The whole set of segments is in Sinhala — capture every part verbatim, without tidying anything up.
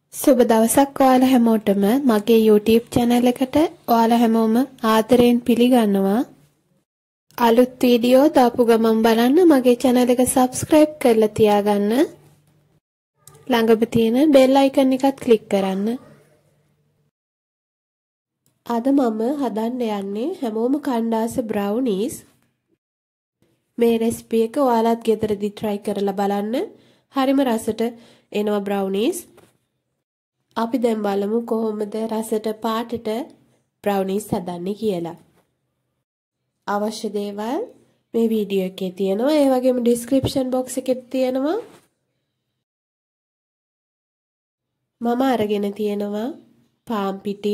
සුබ දවසක් ඔයාලා හැමෝටම මගේ YouTube channel එකට ඔයාලා හැමෝම ආදරයෙන් පිළිගන්නවා. අලුත් වීඩියෝ දාපු ගමන් බලන්න මගේ channel එක subscribe කරලා තියාගන්න. ළඟම තියෙන bell icon එකත් click කරන්න. අද මම හදන්න යන්නේ හැමෝම කණ්ඩාස brownies. මේ recipe එක ඔයාලත් ගෙදරදී try කරලා බලන්න. හරිම රසට එනවා brownies. අපි දැන් බලමු කොහොමද රසට පාටට brownies හදන්නේ කියලා. අවශ්‍ය දේවල් මේ වීඩියෝ එකේ තියෙනවා. ඒ වගේම description box එකේ තියෙනවා. මම අරගෙන තියෙනවා පාන් පිටි,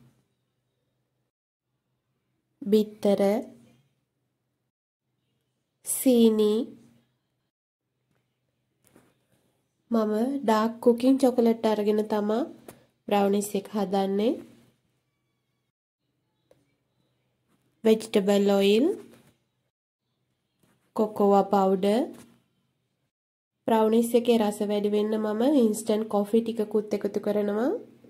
බිත්තර, සීනි. මම dark cooking chocolate අරගෙන තමයි brownies එක හදන්නේ. vegetable oil, cocoa powder. brownies එකේ රස වැඩි වෙන්න මම instant coffee ටිකකුත් එකතු කරනවා.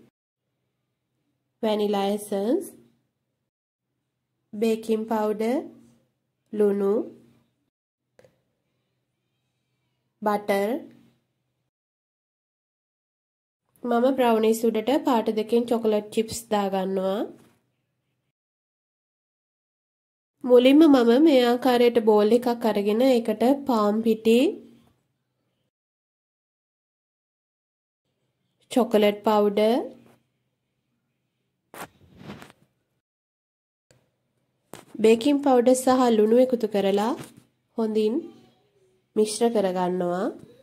vanilla essence, baking powder, ලුණු, butter. මම brownies උඩට පාට දෙකෙන් chocolate chips දාගන්නවා. මුලින්ම මම මේ ආකාරයට බෝල් එකක් අරගෙන ඒකට පාන් පිටි, chocolate powder, baking powder සහ ලුණු එකතු කරලා හොඳින් මිශ්‍ර කරගන්නවා.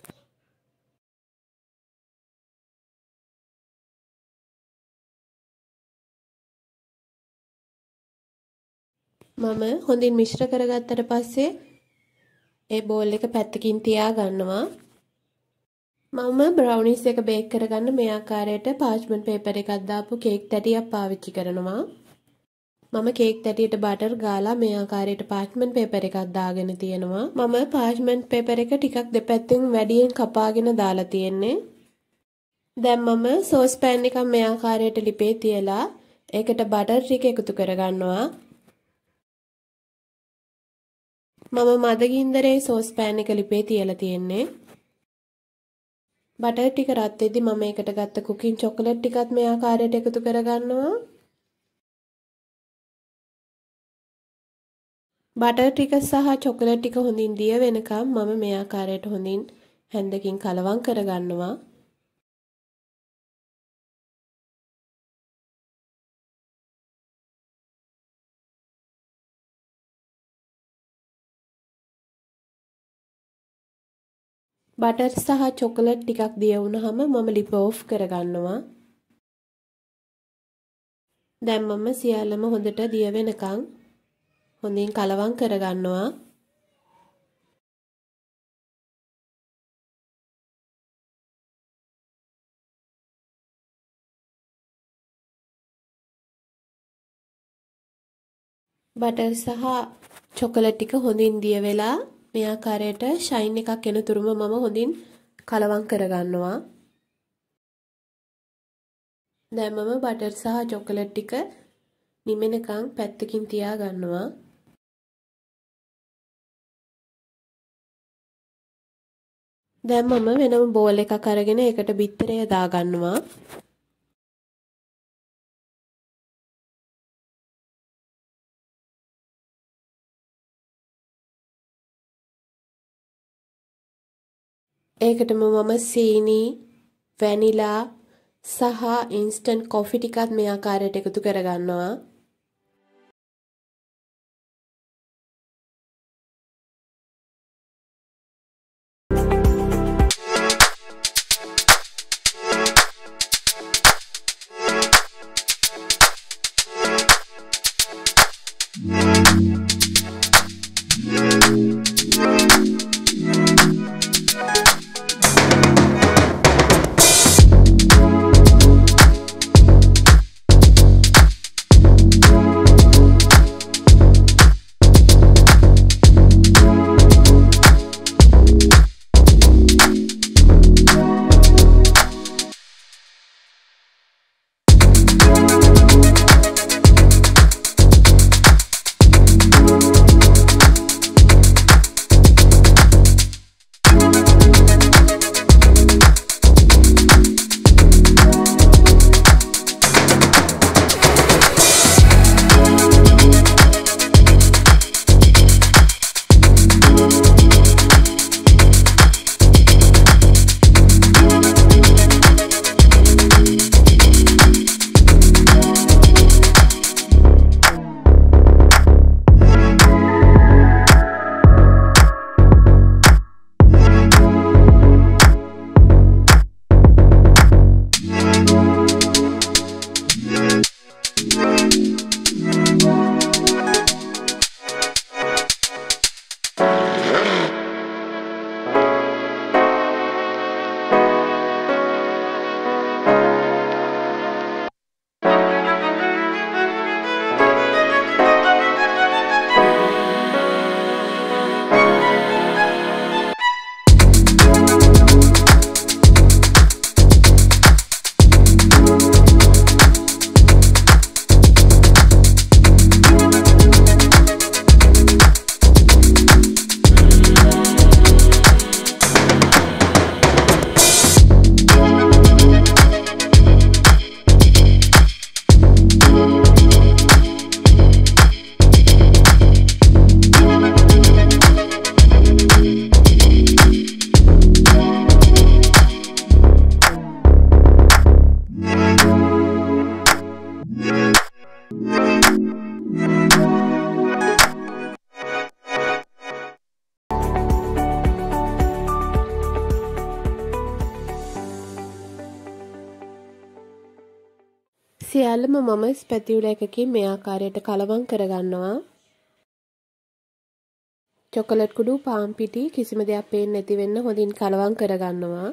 මම හොඳින් මිශ්‍ර කරගත්තට පස්සේ ඒ බෝල් එක පැත්තකින් තියා ගන්නවා. මම brownies එක බේක් කරගන්න මේ ආකාරයට parchment paper එකක් දාපු කේක් තැටියක් පාවිච්චි කරනවා. මම කේක් තැටියට බටර් ගාලා මේ ආකාරයට parchment paper එකක් දාගෙන තියෙනවා. මම parchment paper එක ටිකක් දෙපැත්තෙන් වැඩියෙන් කපාගෙන දාලා තියෙන්නේ. දැන් මම sauce pan එකක් මේ ආකාරයට ලිපේ තියලා ඒකට බටර් ටික එකතු කරගන්නවා. මම මද ගින්දරේ sauce pan එක ලිපේ තියලා තියෙන්නේ. බටර් ටික රත් වෙද්දි මම ඒකට ගත්ත cooking chocolate ටිකත් මේ ආකාරයට එකතු කරගන්නවා. බටර් ටික සහ chocolate ටික හොඳින් දිය වෙනකම් මම මේ ආකාරයට හොඳින් හැන්දකින් කලවම් කරගන්නවා. බටර් සහ chocolate ටිකක් දිය වුණාම මම ලිප ඔෆ් කරගන්නවා. දැන් මම සියල්ලම හොඳට දිය වෙනකන් හොඳින් කලවම් කරගන්නවා. බටර් සහ chocolate ටික හොඳින් දිය වෙලා මේ ආකාරයට ෂයින් එකක් එන තුරුම මම හොඳින් කලවම් කරගන්නවා. දැන් මම බටර් සහ chocolate ටික නිමෙනකන් පැත්තකින් තියා ගන්නවා. දැන් මම වෙනම බෝල් එකක් අරගෙන ඒකට බිත්තරය දා ගන්නවා. ඒකටම මම සීනි, වැනිලා සහ instant coffee ටිකත් මේ ආකාරයට එකතු කරගන්නවා. සියල්ලම මම ස්පැතියුල එකකින් මේ ආකාරයට කලවම් කරගන්නවා. චොකලට් කුඩු පාන් පිටි කිසිම දෙයක් පේන්නේ නැති වෙන්න හොඳින් කලවම් කරගන්නවා.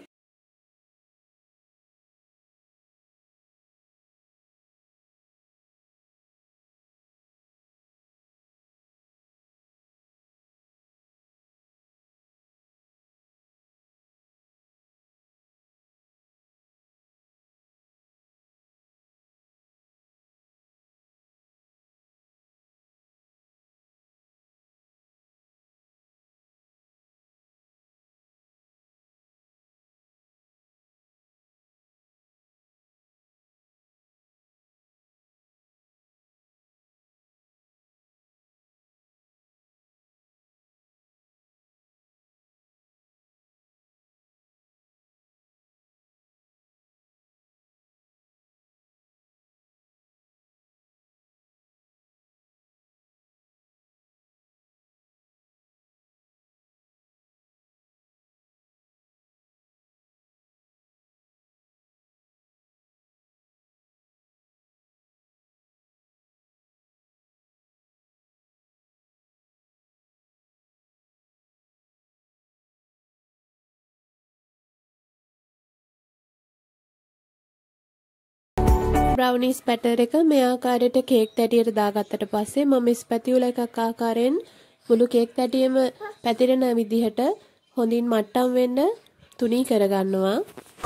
බ්‍රවුනිස් බැටර් එක මේ ආකාරයට කේක් තැටියට දාගත්තට පස්සේ මම ස්පැතියුල එකක් ආකාරයෙන් මුළු කේක් තැටියම පැතිරෙන විදිහට හොඳින් මට්ටම් වෙන්න තුනී කරගන්නවා.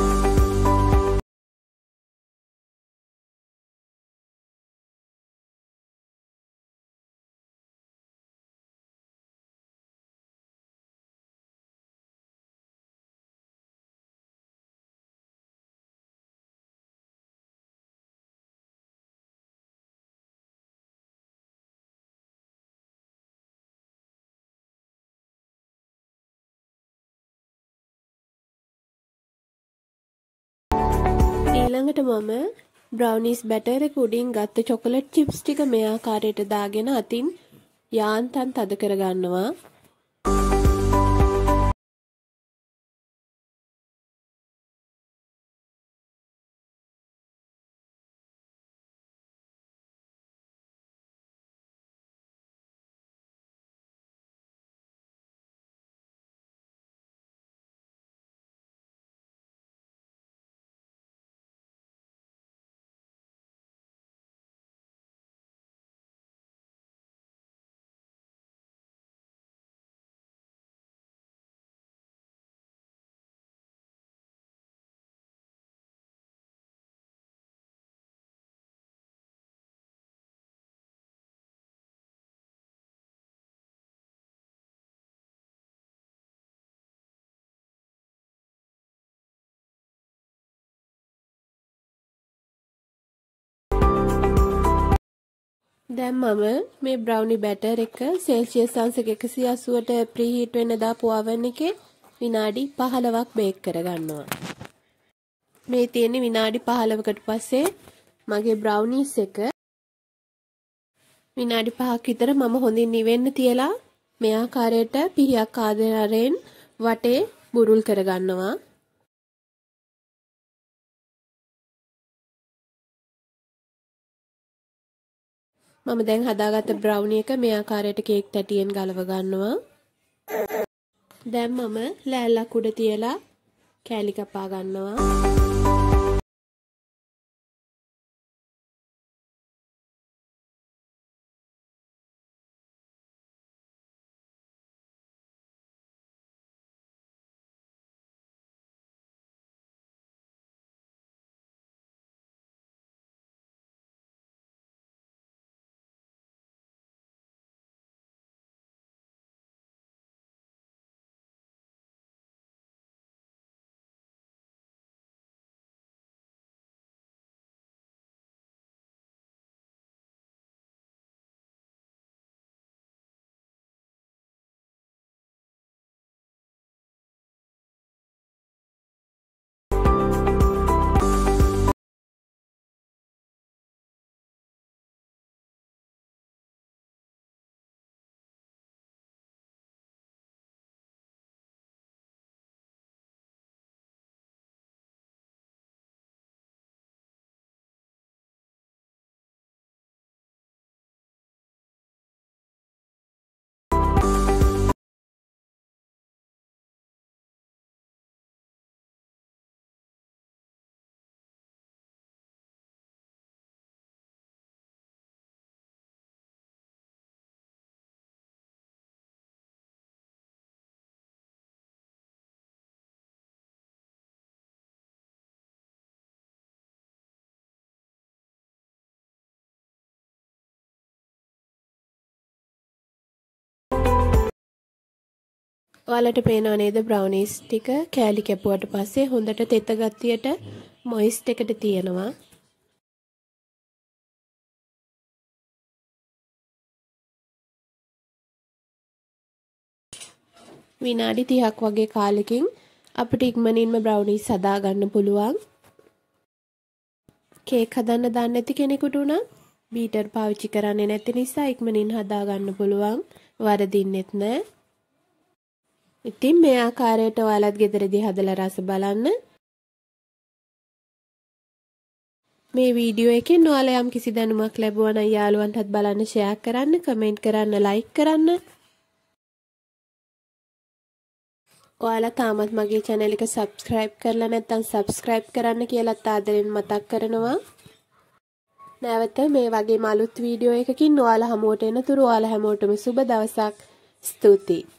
ඊළඟට මම බ්‍රවුනිස් බැටර් එක උඩින් ගත්ත චොකලට් චිප්ස් ටික මේ ආකාරයට දාගෙන අතින් යාන්තම් තද කරගන්නවා. දැන් මම මේ බ්‍රවුනි බැටර් එක සෙල්සියස් අංශක එකසිය අසූවට ප්‍රීහීට් වෙන්න දාපු oven එකේ විනාඩි පහළොවක් බේක් කරගන්නවා. මේ තියෙන්නේ විනාඩි පහළොවකට පස්සේ මගේ බ්‍රවුනිස් එක විනාඩි පහක් විතර මම හොඳින් නිවෙන්න තියලා මේ ආකාරයට පිහියක් ආකාරයෙන් වටේ බුරුල් කරගන්නවා. මම දැන් හදාගත්ත බ්‍රවුනි එක මේ ආකාරයට කේක් තැටියෙන් ගලව ගන්නවා. දැන් මම ලෑල්ලක් උඩ තියලා කෑලි කපා ගන්නවා. ඔයාලට පේනව නේද බ්‍රවුනිස් ටික කෑලි කැපුවට පස්සේ හොඳට තෙත ගතියට මොයිස්ට් එකට තියෙනවා. විනාඩි තිහක් වගේ කාලෙකින් අපිට ඉක්මනින්ම බ්‍රවුනිස් හදා ගන්න පුළුවන්. කේක් හදන්න දන්නේ නැති කෙනෙකුට උනත් බීටර් පාවිච්චි කරන්නේ නැති නිසා ඉක්මනින් හදා ගන්න පුළුවන්. වරදින්නෙත් නෑ. ඉතින් මේ ආකාරයට ඔයාලත් ගෙදරදී හදලා රස බලන්න. මේ වීඩියෝ එකෙන් ඔයාලා යම් කිසි දැනුමක් ලැබුවා නම් යාළුවන්ටත් බලන්න ෂෙයා කරන්න, කමෙන්ට් කරන්න, ලයික් කරන්න. ඔයාලා තාමත් මගේ channel එක subscribe කරලා නැත්නම් subscribe කරන්න කියලා ආදරෙන් මතක් කරනවා. නැවත මේ වගේම අලුත් වීඩියෝ එකකින් ඔයාලා හමුවට එනතුරු ඔයාලා හැමෝටම සුබ දවසක්. ස්තුතියි.